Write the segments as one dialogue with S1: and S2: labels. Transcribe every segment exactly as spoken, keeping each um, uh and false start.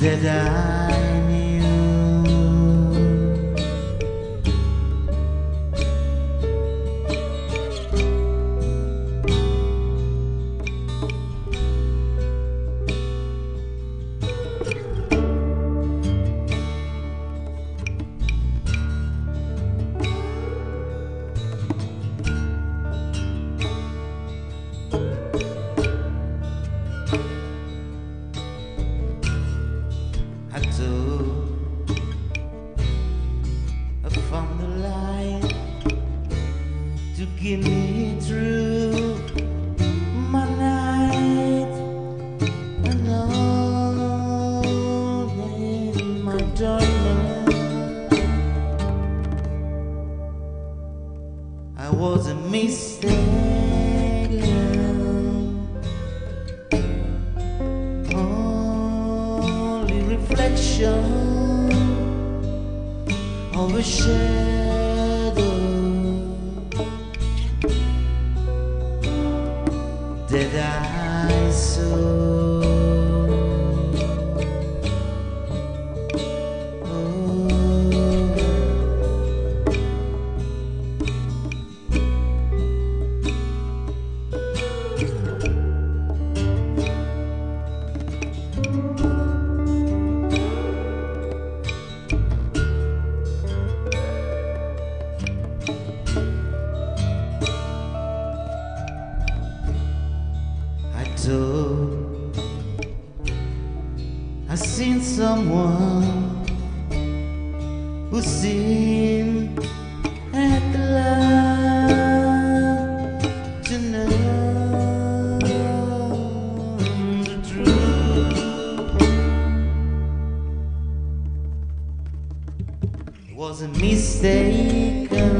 S1: that I knew. I took, I found the light to get me through my night, and all in my darkness I was a mistake. Reflection of a shadow that I saw. So I seen someone who seen at the light to know the truth. It wasn't mistaken.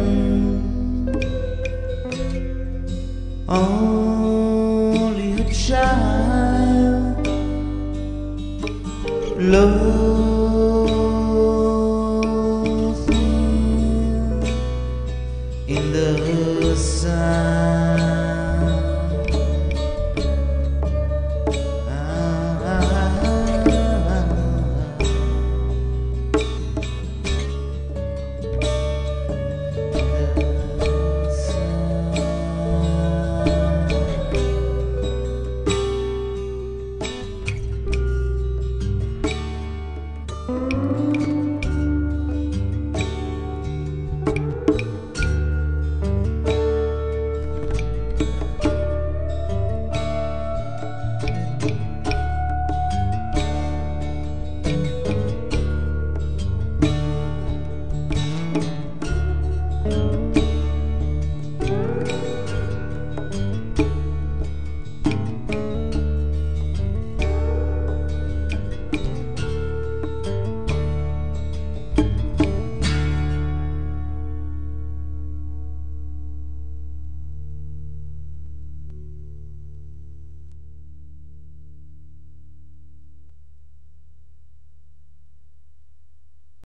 S1: Only a child love